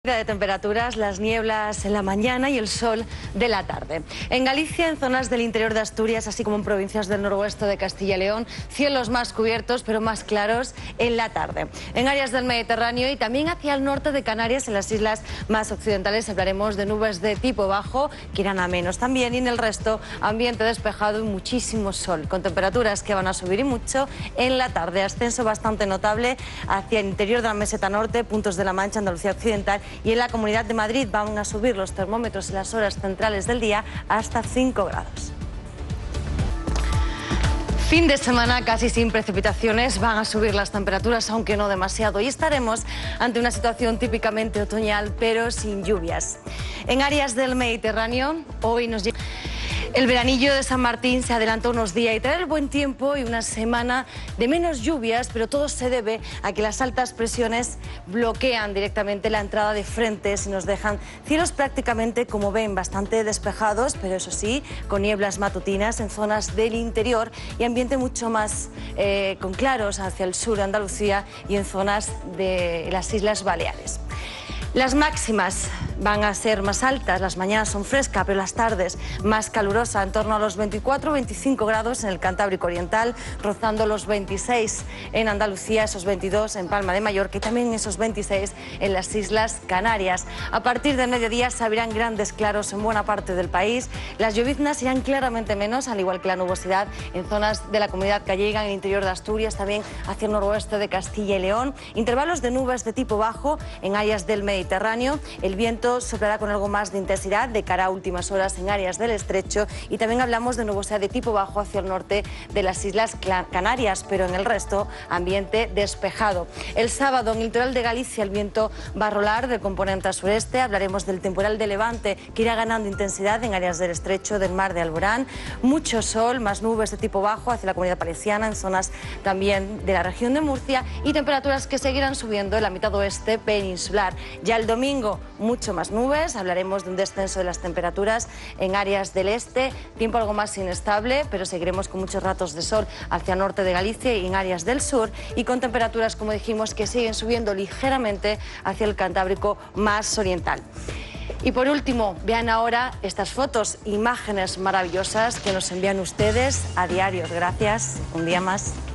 De temperaturas, las nieblas en la mañana y el sol de la tarde. En Galicia, en zonas del interior de Asturias, así como en provincias del noroeste de Castilla y León, cielos más cubiertos pero más claros en la tarde. En áreas del Mediterráneo y también hacia el norte de Canarias, en las islas más occidentales, hablaremos de nubes de tipo bajo que irán a menos también, y en el resto ambiente despejado y muchísimo sol, con temperaturas que van a subir y mucho en la tarde. Ascenso bastante notable hacia el interior de la meseta norte, puntos de la Mancha, Andalucía Occidental, y en la Comunidad de Madrid van a subir los termómetros en las horas centrales del día hasta 5 grados. Fin de semana casi sin precipitaciones, van a subir las temperaturas, aunque no demasiado, y estaremos ante una situación típicamente otoñal, pero sin lluvias. En áreas del Mediterráneo, hoy nos llega... El veranillo de San Martín se adelanta unos días y trae el buen tiempo y una semana de menos lluvias, pero todo se debe a que las altas presiones bloquean directamente la entrada de frentes y nos dejan cielos prácticamente, como ven, bastante despejados, pero eso sí, con nieblas matutinas en zonas del interior y ambiente mucho más con claros hacia el sur de Andalucía y en zonas de las Islas Baleares. Las máximas van a ser más altas, las mañanas son frescas, pero las tardes más calurosas, en torno a los 24 o 25 grados en el Cantábrico Oriental, rozando los 26 en Andalucía, esos 22 en Palma de Mallorca y también esos 26 en las Islas Canarias. A partir del mediodía se abrirán grandes claros en buena parte del país, las lloviznas irán claramente menos, al igual que la nubosidad en zonas de la Comunidad Gallega, en el interior de Asturias, también hacia el noroeste de Castilla y León, intervalos de nubes de tipo bajo en áreas del Mediterráneo, el viento soplará con algo más de intensidad de cara a últimas horas en áreas del estrecho y también hablamos de nubosidad de tipo bajo hacia el norte de las Islas Canarias, pero en el resto ambiente despejado. El sábado en el litoral de Galicia el viento va a rolar de componente sureste, hablaremos del temporal de levante que irá ganando intensidad en áreas del estrecho del mar de Alborán, mucho sol, más nubes de tipo bajo hacia la Comunidad Valenciana, en zonas también de la región de Murcia y temperaturas que seguirán subiendo en la mitad oeste peninsular. Ya el domingo mucho más nubes, hablaremos de un descenso de las temperaturas en áreas del este, tiempo algo más inestable, pero seguiremos con muchos ratos de sol hacia el norte de Galicia y en áreas del sur y con temperaturas, como dijimos, que siguen subiendo ligeramente hacia el Cantábrico más oriental. Y por último, vean ahora estas fotos, imágenes maravillosas que nos envían ustedes a diario. Gracias, un día más.